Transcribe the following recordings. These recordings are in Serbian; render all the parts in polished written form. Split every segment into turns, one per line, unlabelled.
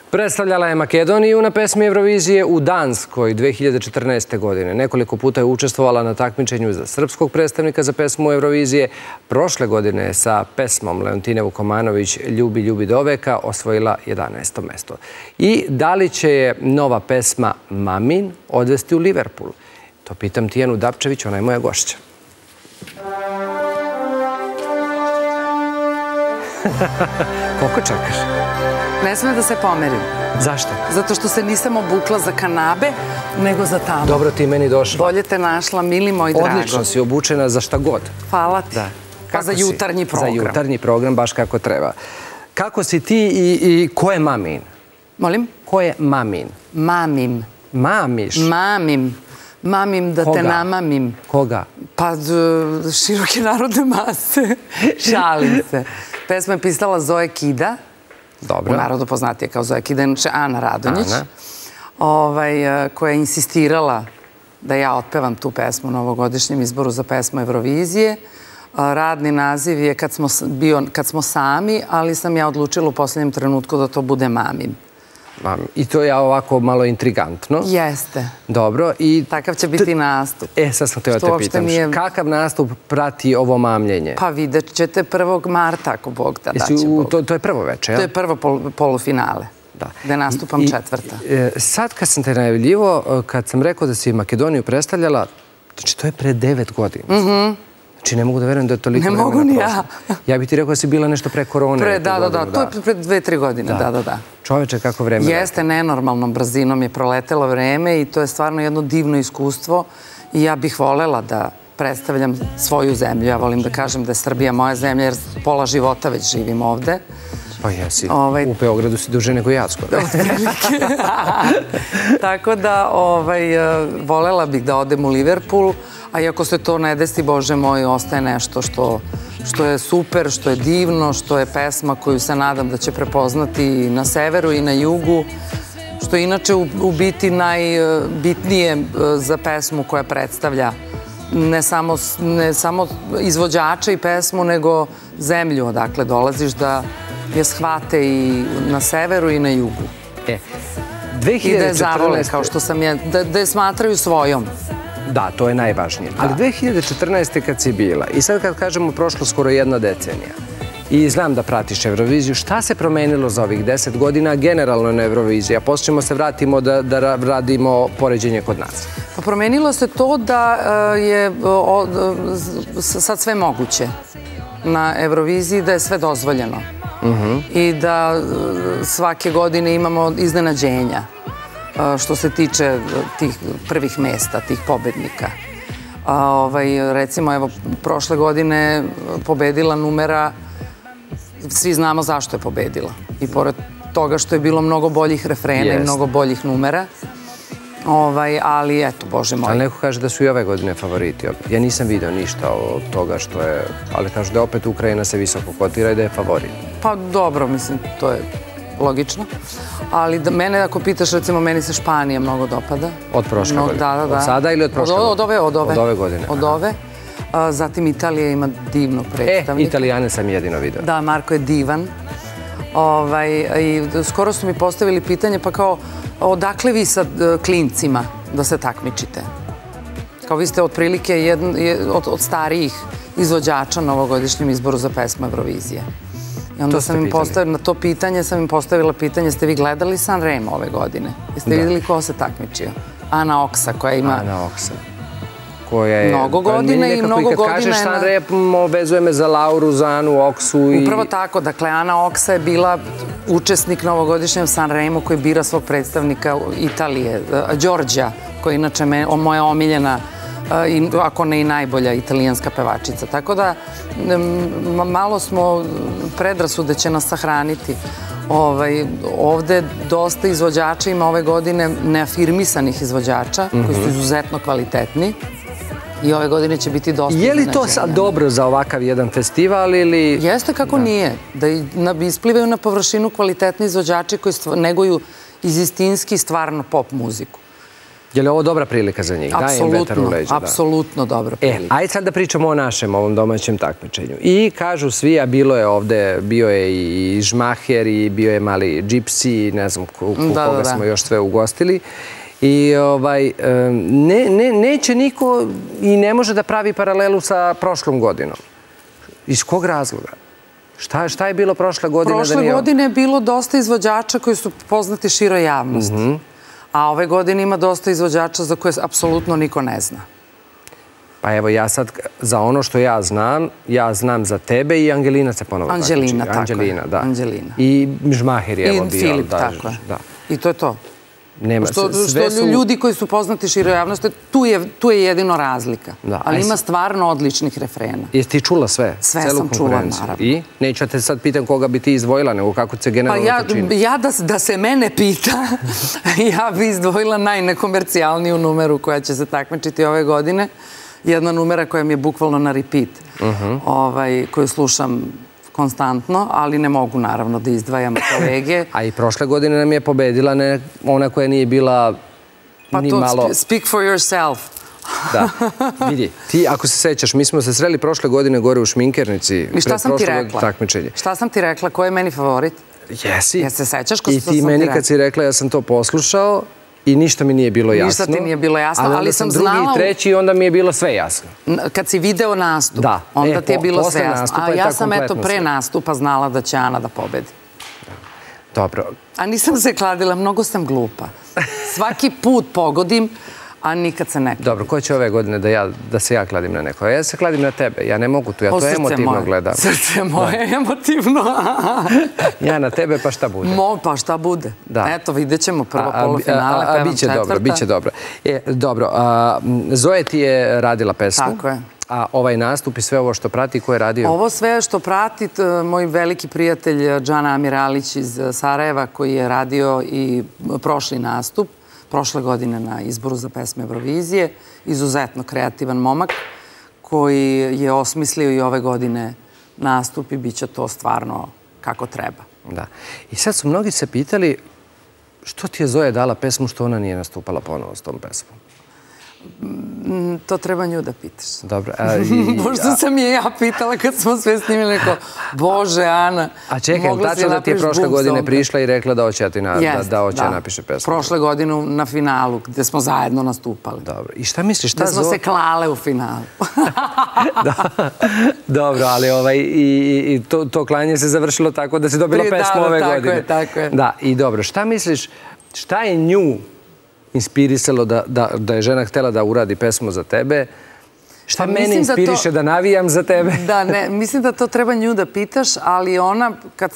Predstavljala je Makedoniju na pesmi Eurovizije u Danskoj 2014. godine. Nekoliko puta je učestvovala na takmičenju za srpskog predstavnika za pesmu Eurovizije. Prošle godine je sa pesmom Leontine Vukomanović Ljubi, ljubi do veka osvojila 11. mesto. I da li će je nova pesma Mamin odvesti u Liverpool? To pitam Tijanu Dapčević, ona je moja gošća. Koliko čekaš?
Ne smije da se pomerim.
Zašto?
Zato što se nisam obukla za kanabe, nego za tamo.
Dobro, ti meni došla.
Bolje te našla, mili moj drago.
Odlično si obučena za šta god.
Hvala ti. Pa za jutarnji program.
Za jutarnji program, baš kako treba. Kako si ti i ko je Mamin?
Molim?
Ko je Mamin?
Mamim.
Mamiš?
Mamim. Mamim da te namamim.
Koga?
Pa široke narodne mase. Šalim se. Pesma je pisala Zoe Kida.
Dobro.
U narodu poznatije kao Zoe Kida, inače Ana Radonjić, koja je insistirala da ja otpevam tu pesmu u novogodišnjem izboru za pesmu Eurovizije. Radni naziv je Kad smo sami, ali sam ja odlučila u posljednjem trenutku da to bude Mamin.
I to je ovako malo intrigantno.
Jeste.
Dobro.
Takav će biti nastup.
Sad sam htjela te pitam. Kakav nastup prati ovo mamljenje?
Pa vidjet ćete 1. marta, ako Bog da će Bog.
To je prvo večer, jel?
To je prvo polufinale, gde nastupam četvrta.
Sad kad sam te najavljivo, kad sam rekao da si Makedoniju predstavljala, znači to je pre 9 godina. Znači ne mogu da verujem da je toliko vremena prošlo. Ne mogu ni ja. Ja bih ti rekao da si bila nešto pre korone.
Da. To je pre 2-3 godine, da.
Čoveče, kako vreme.
Jeste, nenormalnom brzinom je proletelo vreme i to je stvarno jedno divno iskustvo i ja bih volela da predstavljam svoju zemlju. Ja volim da kažem da je Srbija moja zemlja jer pola života već živim ovde.
Pa jesi. U Beogradu si duže nego ja skoro.
Tako da volela bih da odem u Liverpool, a iako se to ne desi, Bože moj, ostaje nešto što je super, što je divno, što je pesma koju se nadam da će prepoznati i na severu i na jugu, što je inače u biti najbitnije za pesmu koja predstavlja ne samo izvođača i pesmu, nego zemlju odakle dolaziš, da je shvate i na severu i na jugu. I da je zavole, kao što sam je, da je smatraju svojom.
Da, to je najvažnije. Ali 2014. kad si bila, i sad kad kažemo prošlo skoro 1 decenija, i znam da pratiš Euroviziju, šta se promenilo za ovih 10 godina generalno na Euroviziji? A poslije ćemo se vratimo da radimo poređenje kod nas.
Pa promenilo se to da je sad sve moguće na Euroviziji, da je sve dozvoljeno. I da svake godine imamo iznenađenja što se tiče tih prvih mesta, tih pobednika. Recimo, evo, prošle godine pobedila numera, svi znamo zašto je pobedila. I pored toga što je bilo mnogo boljih refrena i mnogo boljih numera. Ali eto, Bože moj.
Ali neko kaže da su i ove godine favoriti. Ja nisam vidio ništa od toga što je... Ali kažu da opet Ukrajina se visoko kotira i da je favorit.
Pa dobro, mislim, to je logično. Ali mene, ako pitaš, recimo, meni se Španija mnogo dopada.
Od prošle godine?
Da.
Od sada ili od prošle godine?
Od ove
godine.
Od ove. Zatim Italija ima divnog predstavnika.
Italijane sam jedino vidio.
Da, Marko je divan. I skoro su mi postavili pitanje, pa kao, odakle vi sa klincima da se takmičite? Kao vi ste otprilike od starijih izvođača na ovogodišnjem izboru za pesmu Eurovizije. I onda sam im postavila, na to pitanje sam im postavila pitanje, ste vi gledali Sanremo ove godine? Jeste vidjeli ko se takmičio? Ana Oksa, koja ima...
Ana Oksa.
Mnogo godina i mnogo godina...
Kad kažeš Sanremo, vezuje me za Lauru, za Anu Oksu i...
Upravo tako, dakle, Ana Oksa je bila učesnik na ovogodišnjem Sanremu koji bira svog predstavnika Italije, Đorđa, koja je inače moja omiljena, ako ne i najbolja italijanska pevačica. Tako da, malo smo predrasude će nas sahraniti. Ovde dosta izvođača ima ove godine neafirmisanih izvođača, koji su izuzetno kvalitetni. I ove godine će biti dosta iznenađenja. Je li to sad dobro za ovakav jedan festival ili... Jeste, kako nije. Da isplivaju na površinu kvalitetni izvođači koji neguju iz istinski stvarno pop muziku.
Je li ovo dobra prilika za njih? Daje im vetar u leđa.
Apsolutno dobra prilika.
Ajde sad da pričamo o našem ovom domaćem takmičenju. I kažu svi, a bilo je ovde, bio je i Žmaher i bio je mali Gypsy, ne znam koga smo još sve ugostili. I neće niko i ne može da pravi paralelu sa prošlom godinom. Iz kog razloga? Šta je bilo prošle godine?
Prošle godine je bilo dosta izvođača koji su poznati široj javnosti. A ove godine ima dosta izvođača za koje apsolutno niko ne zna.
Pa evo, ja sad, za ono što ja znam za tebe i Angelina se ponovo takmiči.
Angelina, tako je.
Angelina. I Žmaher je evo bio.
I Filip, tako je. I to je to. Što ljudi koji su poznati široj javnosti, tu je jedino razlika. Ali ima stvarno odličnih refrena.
Jesi ti čula sve?
Sve sam čula, naravno.
I? Neću te sad pitam koga bi ti izdvojila, nego kako se generalno to čini.
Ja da se mene pita, ja bi izdvojila najnekomercijalniju numeru koja će se takmičiti ove godine. Jedna numera koja mi je bukvalno na repeat, koju slušam konstantno, ali ne mogu naravno da izdvajam kolege.
A i prošle godine nam je pobedila ona koja nije bila ni malo...
Pa to, speak for yourself.
Da, vidi, ti ako se sećaš, mi smo se sreli prošle godine gore u Šminkernici.
I šta sam ti rekla? Šta sam ti rekla? Ko je meni favorit?
Jesi.
Jesi se sećaš ko što sam ti
rekla? I ti meni kad si rekla, ja sam to poslušao i ništa mi nije bilo jasno.
Ništa ti nije bilo jasno, ali sam znala...
drugi i treći i onda mi je bilo sve jasno.
Kad si video nastup, onda ti je bilo sve jasno. A ja sam eto pre nastupa znala da će Ana da pobedi.
Dobro.
A nisam se kladila, mnogo sam glupa. Svaki put pogodim, a nikad se ne kladim.
Dobro, ko će ove godine da se ja kladim na neko? Ja se kladim na tebe, ja ne mogu tu, ja to emotivno gledam.
Srce moje, emotivno.
Ja na tebe, pa šta bude?
Pa šta bude. Eto, vidjet ćemo prvo polufinale, pevam četvrta.
Biće dobro. Dobro, Zoe ti je radila pesmu.
Tako je.
A ovaj nastup i sve ovo što prati, ko je radio?
Ovo sve što prati, moj veliki prijatelj Džana Amiralić iz Sarajeva, koji je radio i prošli nastup, prošle godine na izboru za pesme Eurovizije. Izuzetno kreativan momak koji je osmislio i ove godine nastup i bit će to stvarno kako treba.
Da. I sad su mnogi se pitali što ti je Zoja dala pesmu što ona nije nastupala ponovo s tom pesmom?
To treba nju da pitaš.
Dobro.
Možda sam je ja pitala kad smo sve snimili, neko, Bože, Ana,
a čekaj, tačno da ti je prošle godine prišla i rekla da hoće da napiše pesmu?
Prošle godine na finalu, gde smo zajedno nastupali.
Dobro. I šta misliš?
Da smo se klale u finalu.
Dobro, ali i to klanje se završilo tako da si dobila pesmu ove godine.
Tako je.
Da, i dobro. Šta misliš, šta je nju inspirisalo da je žena htjela da uradi pesmu za tebe? Šta mene inspiriše da navijam za tebe?
Da, ne, mislim da to treba nju da pitaš, ali ona,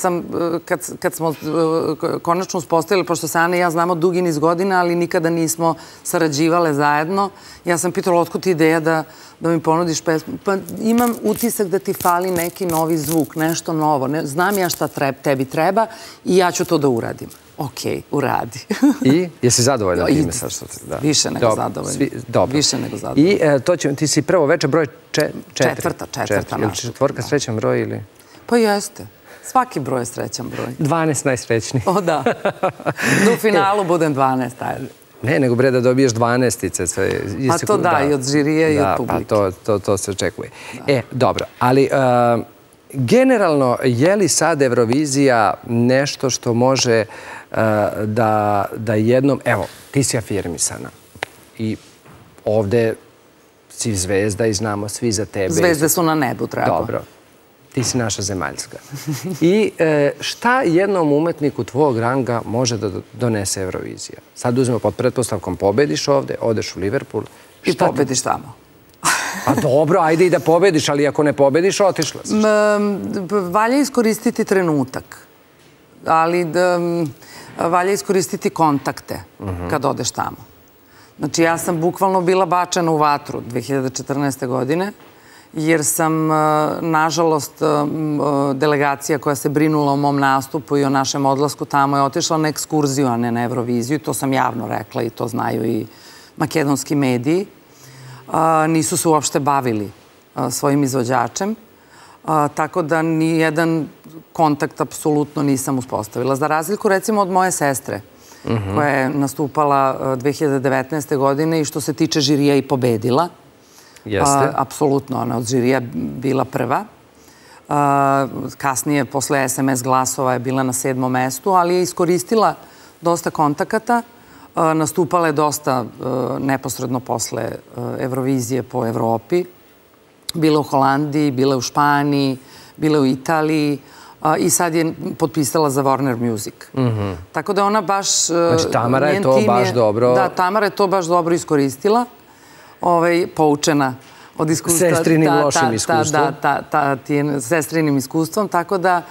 kad smo konačno uspostavili, pošto se Ana i ja znamo dugi niz godina, ali nikada nismo sarađivale zajedno, ja sam pitala otkud ti ideja da mi ponudiš pesmu. Pa imam utisak da ti fali neki novi zvuk, nešto novo. Znam ja šta tebi treba i ja ću to da uradim. Okej, uradi.
I? Jesi zadovoljna time?
Više nego zadovoljna.
Dobro.
Više nego zadovoljna.
I ti si prvo večer broj 4?
Četvrta nastupa.
Je li četvorka srećan broj ili?
Pa jeste. Svaki broj je srećan broj.
12 najsrećniji.
O da. Da u finalu budem 12, ajde.
Ne, nego bre da dobiješ 12-ice.
Pa to da, i od žirije i od publike.
Da, pa to se očekuje. Dobro, ali generalno, je li sad Eurovizija nešto što može da jednom... Evo, ti si afirmisana i ovde si zvezda i znamo svi za tebe.
Zvezde su na nebu, treba.
Dobro. Ti si naša zemaljska. I šta jednom umetniku tvojeg ranga može da donese Eurovizija? Sad uzmemo pod pretpostavkom pobediš ovde, odeš u Liverpool.
I pobediš tamo.
Pa dobro, ajde i da pobediš, ali ako ne pobediš, otišla si.
Valja iskoristiti trenutak, ali valja iskoristiti kontakte kad odeš tamo. Znači, ja sam bukvalno bila bačena u vatru 2014. godine, jer sam, nažalost, delegacija koja se brinula o mom nastupu i o našem odlasku tamo je otišla na ekskurziju, a ne na Euroviziju. To sam javno rekla i to znaju i makedonski mediji. Nisu se uopšte bavili svojim izvođačem, tako da nijedan kontakt apsolutno nisam uspostavila. Za razliku, recimo, od moje sestre, koja je nastupala 2019. godine i što se tiče žirija i pobedila.
Jeste.
Apsolutno, ona od žirija bila prva. Kasnije, posle SMS glasova je bila na 7. mestu, ali je iskoristila dosta kontakata. Nastupala je dosta neposredno posle Eurovizije po Evropi. Bila u Holandiji, bila u Španiji, bila u Italiji i sad je potpisala za Warner Music. Tako da ona baš...
Znači, Tamara je to baš dobro...
Da, Tamara je to baš dobro iskoristila, poučena od iskustva...
Sestrinim lošim iskustvom.
Sestrinim iskustvom, tako da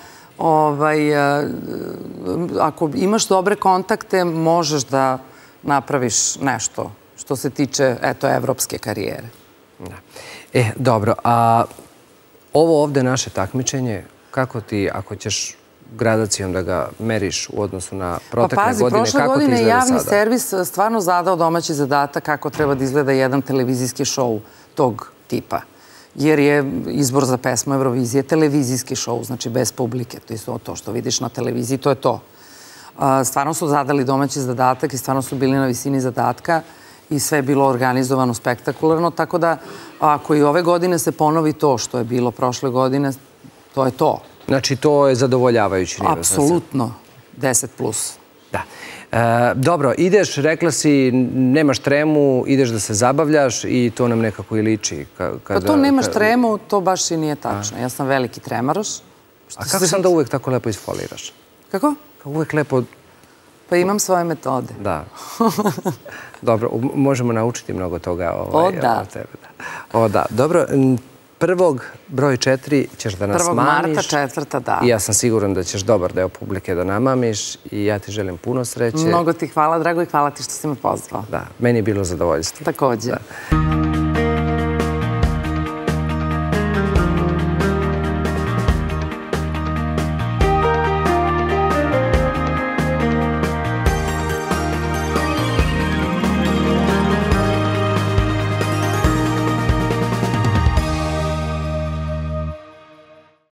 ako imaš dobre kontakte, možeš da napraviš nešto što se tiče, eto, evropske karijere.
Dobro, a ovo ovde naše takmičenje, kako ti, ako ćeš gradacijom da ga meriš u odnosu na protekle godine, kako ti izgleda sada?
Prošle godine je javni servis stvarno zadao domaći zadatak kako treba da izgleda jedan televizijski šou tog tipa. Jer je izbor za pesmu Eurovizije televizijski šou, znači bez publike. To što vidiš na televiziji, to je to. Stvarno su zadali domaći zadatak i stvarno su bili na visini zadatka i sve je bilo organizovano spektakularno, tako da ako i ove godine se ponovi to što je bilo prošle godine, to je to.
Znači, to je zadovoljavajući nivo.
Apsolutno, 10+.
Da. Dobro, ideš, rekla si, nemaš tremu, ideš da se zabavljaš i to nam nekako i liči.
Pa to nemaš tremu, to baš i nije tačno. Ja sam veliki tremaroš.
A kako sam da uvek tako lepo isfoliraš?
Kako?
Uvek lepo...
Pa imam svoje metode.
Da. Dobro, možemo naučiti mnogo toga od tebe. O da. Dobro, prvog broj 4 ćeš da nas mamiš.
1. marta, 4. da.
I ja sam siguran da ćeš dobar deo publike da namamiš i ja ti želim puno sreće.
Mnogo ti hvala, drago, i hvala ti što si me pozvao.
Da, meni je bilo zadovoljstvo.
Također.